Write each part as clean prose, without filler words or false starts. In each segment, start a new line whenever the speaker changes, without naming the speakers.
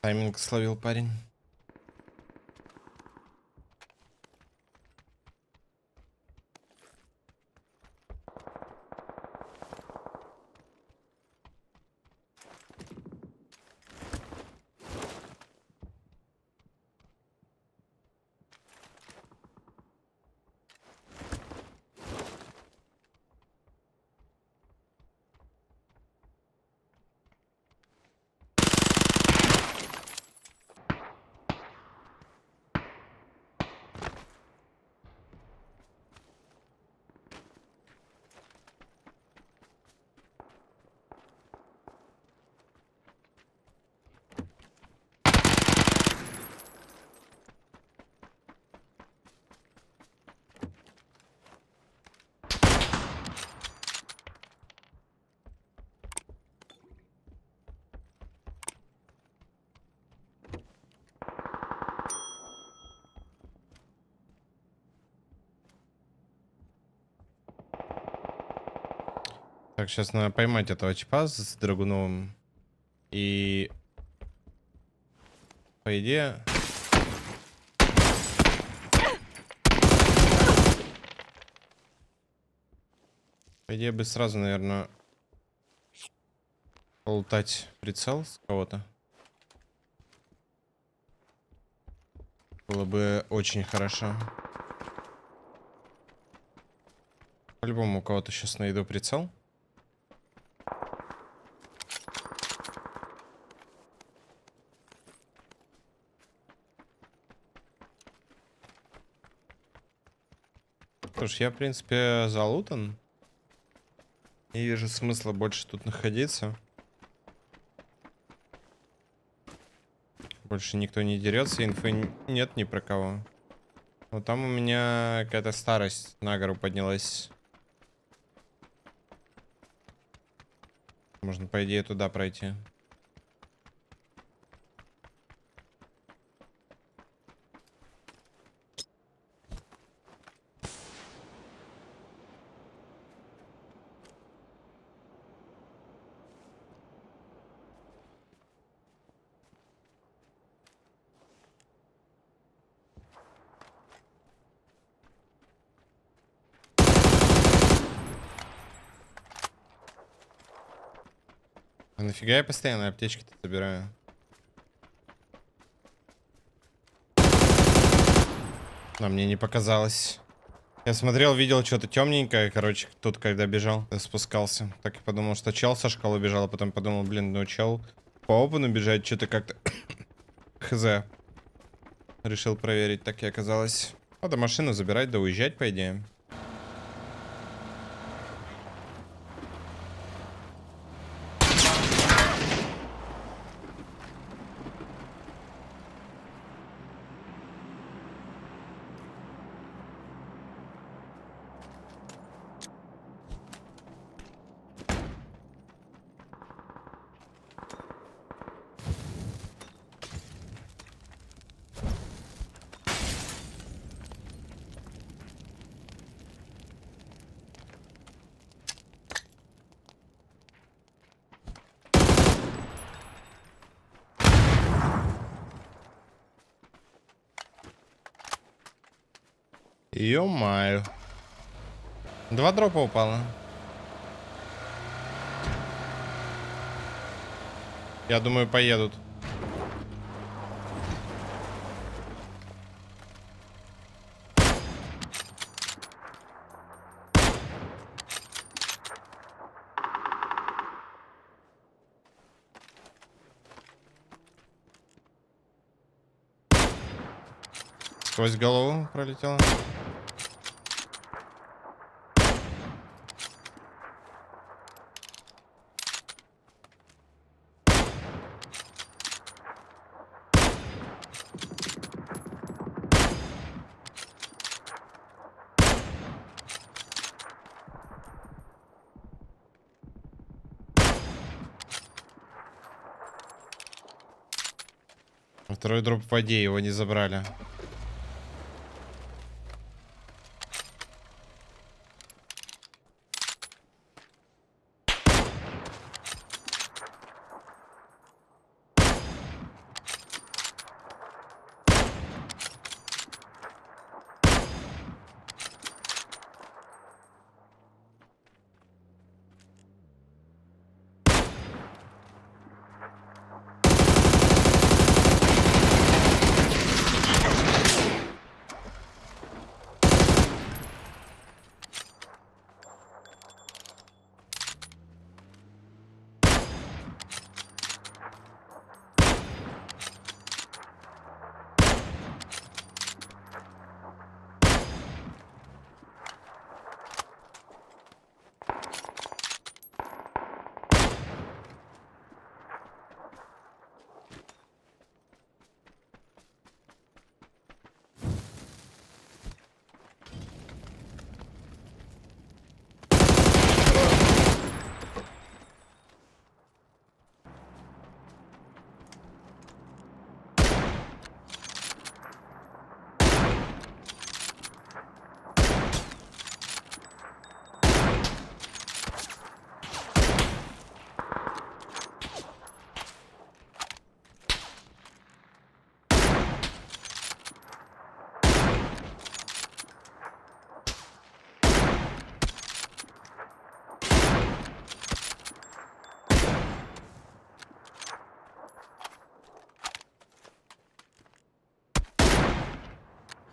Тайминг словил парень. Так, сейчас надо поймать этого типа с Драгуновым. И... По идее... По идее бы сразу, наверное, полутать прицел с кого-то. Было бы очень хорошо. По-любому у кого-то сейчас найду прицел. Слушай, я, в принципе, залутан. Не вижу смысла больше тут находиться. Больше никто не дерется, инфы нет ни про кого. Вот там у меня какая-то старость на гору поднялась. Можно, по идее, туда пройти. А нафига я постоянно аптечки-то собираю? А мне не показалось. Я смотрел, видел что-то темненькое, короче, тут когда бежал, спускался. Так и подумал, что чел со школы бежал, а потом подумал, блин, ну чел по опену бежать что-то как-то хз. Решил проверить, так и оказалось. Надо машину забирать, да уезжать, по идее. Ё-моё. 2 дропа упало. Я думаю, поедут. Сквозь голову пролетело. Второй дроп в воде, его не забрали.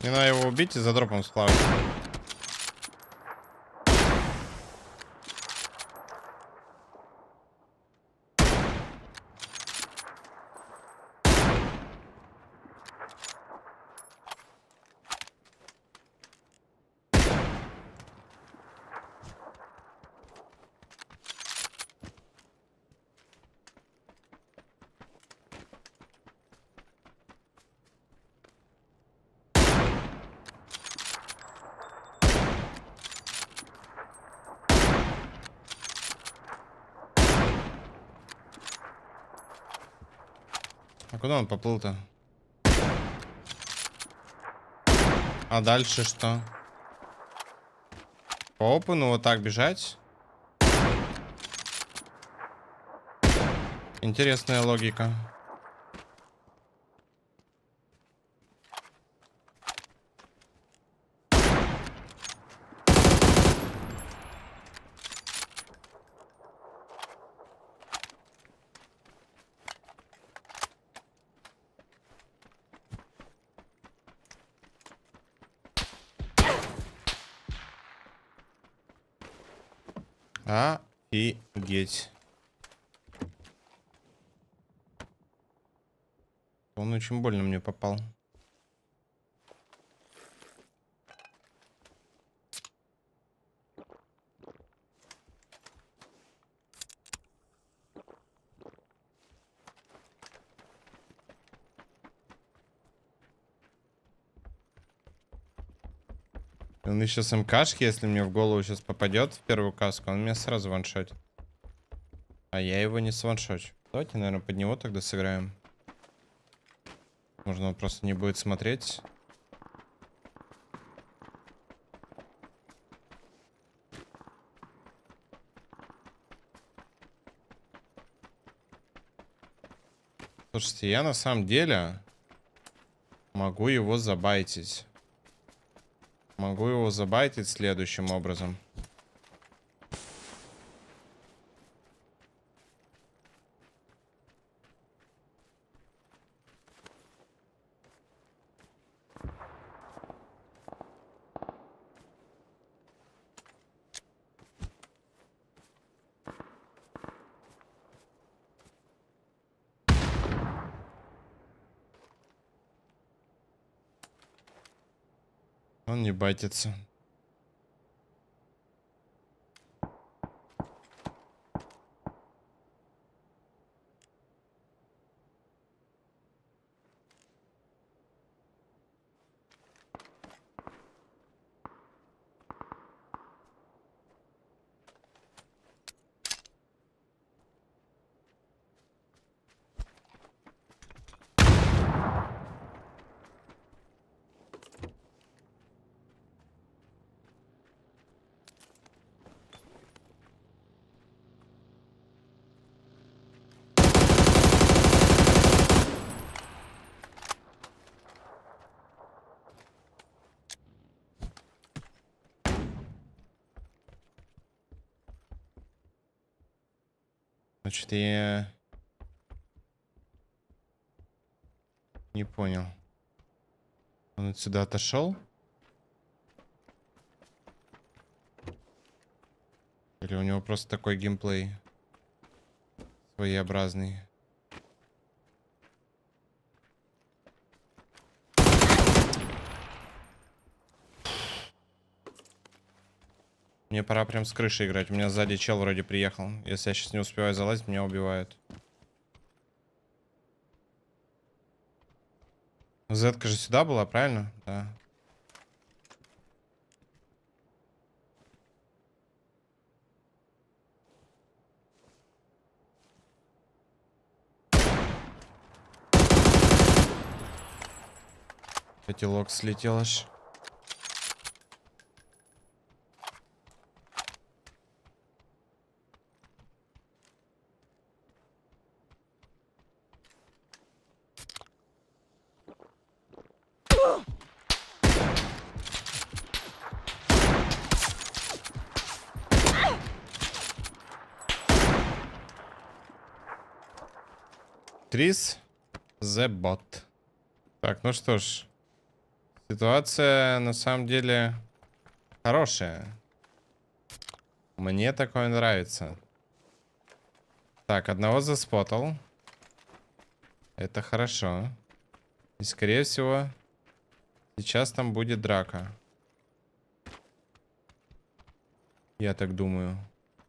Мне надо его убить и за дропом сплавать. А куда он поплыл-то? А дальше что? По опену вот так бежать? Интересная логика. Офигеть. Он очень больно мне попал. Он еще с МКшки, если мне в голову сейчас попадет в первую каску, он меня сразу ваншотит. А я его не сваншочу. Давайте, наверное, под него тогда сыграем. Можно он просто не будет смотреть. Слушайте, я на самом деле могу его забайтить. Могу его забайтить следующим образом. Он не байтится. Значит, я не понял. Он отсюда отошел? Или у него просто такой геймплей своеобразный? Мне пора прям с крыши играть. У меня сзади чел вроде приехал. Если я сейчас не успеваю залазить, меня убивают. Зетка же сюда была, правильно? Да. Котелок слетел аж. Крис The Bot. Так, ну что ж. Ситуация на самом деле хорошая. Мне такое нравится. Так, одного заспотал. Это хорошо. И скорее всего, сейчас там будет драка. Я так думаю.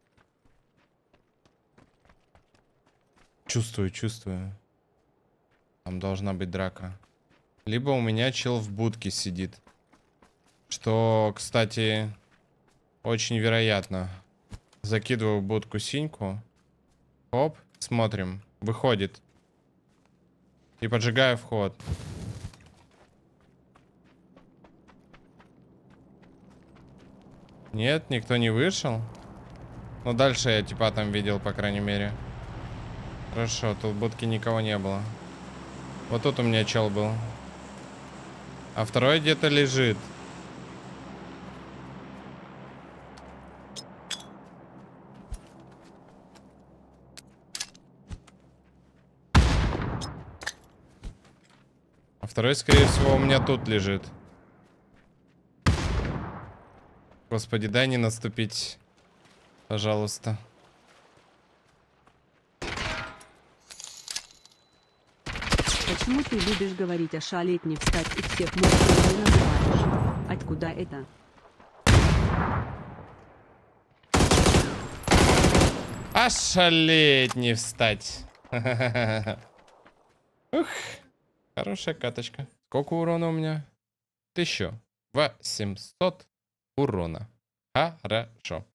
Чувствую, чувствую. Там должна быть драка. Либо у меня чел в будке сидит. Что, кстати, очень вероятно. Закидываю в будку синьку. Оп, смотрим. Выходит. И поджигаю вход. Нет, никто не вышел. Но дальше я типа там видел, по крайней мере. Хорошо, тут в будке никого не было. Вот тут у меня чел был. А второй где-то лежит. А второй, скорее всего, у меня тут лежит. Господи, дай не наступить. Пожалуйста.
Почему ты любишь говорить о шалеть не встать и всех монстров не называешь? Откуда это?
Ошалеть не встать. Ух, хорошая каточка. Сколько урона у меня? 1800 урона. Хорошо.